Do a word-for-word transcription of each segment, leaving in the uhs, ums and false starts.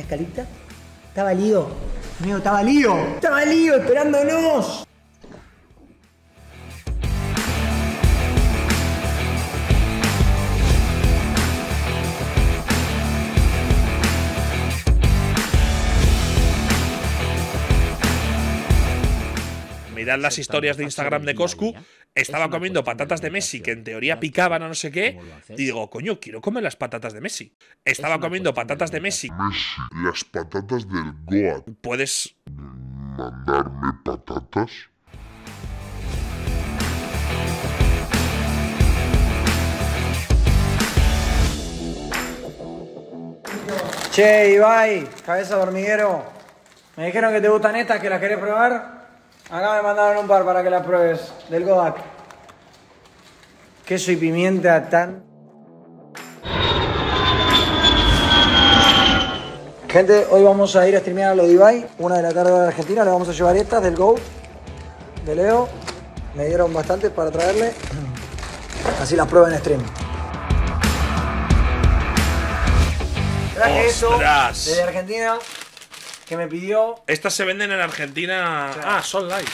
escalita. Estaba Lío. Amigo, estaba Lío. Estaba Lío esperándonos. Mirad las historias de Instagram de Coscu. Estaba comiendo patatas de Messi, que en teoría picaban o no sé qué. Y digo, coño, quiero comer las patatas de Messi. Estaba comiendo patatas de Messi. Messi, las patatas del Goat. ¿Puedes mandarme patatas? Che, Ibai, cabeza de hormiguero. Me dijeron que te gustan estas, que las querés probar. Acá me mandaron un par para que las pruebes. Del Godak. Queso y pimienta tan... Gente, hoy vamos a ir a streamear a lo de Ibai. Una de la tarde de Argentina. Le vamos a llevar estas del Go. De Leo. Me dieron bastantes para traerle. Así las prueben en stream. Traje eso desde Argentina, que me pidió. Estas se venden en Argentina. Sí. Ah, son lights.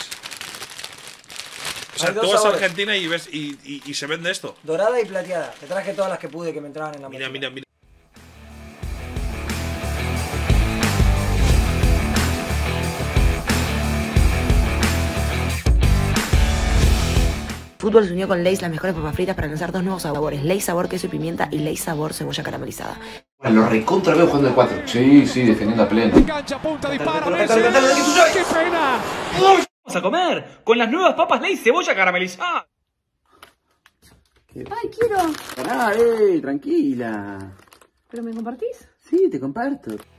O sea, Hay tú dos vas a sabores. Argentina y ves y, y, y se vende esto. Dorada y plateada. Te traje todas las que pude que me entraban en la Mira, mochila. mira, mira. Fútbol se unió con Lay's, las mejores papas fritas, para lanzar dos nuevos sabores: Lay's sabor queso y pimienta y Lay's sabor cebolla caramelizada. Lo recontra veo jugando de cuatro. Sí, sí, defendiendo a pleno. Engancha, punta, dispara, Messi. ¡Qué pena! Vamos a comer con las nuevas papas Lay's cebolla caramelizada. Ay, quiero. Ah, eh, tranquila. ¿Pero me compartís? Sí, te comparto.